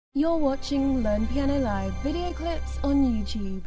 You're watching Learn Piano Live video clips on YouTube.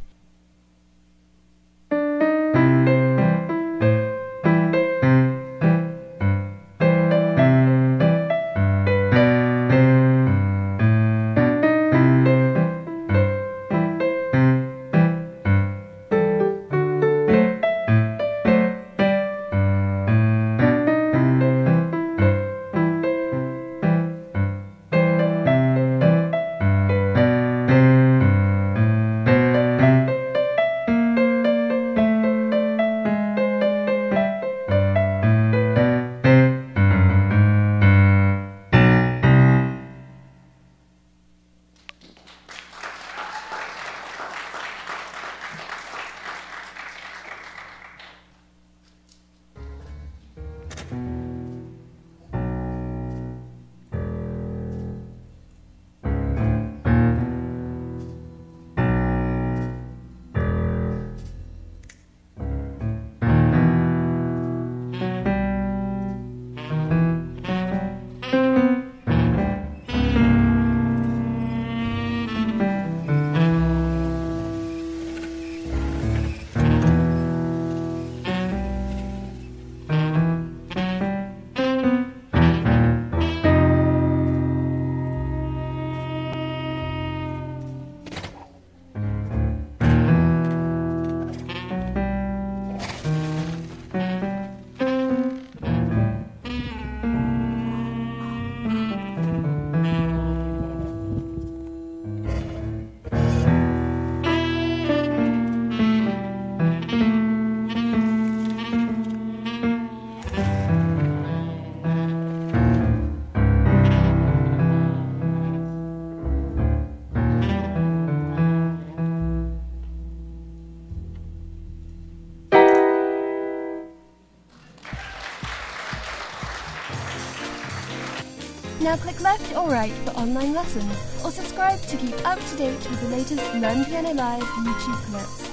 Now click left or right for online lessons, or subscribe to keep up to date with the latest Learn Piano Live YouTube clips.